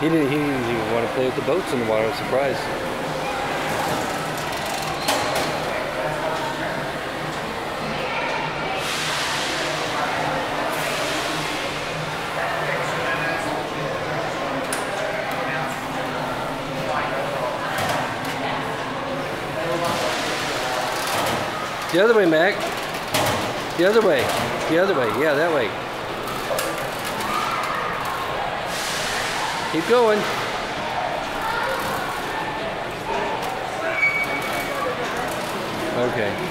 He didn't even want to play with the boats in the water. I was surprised. The other way, Mac. The other way. The other way. Yeah, that way. Keep going. Okay.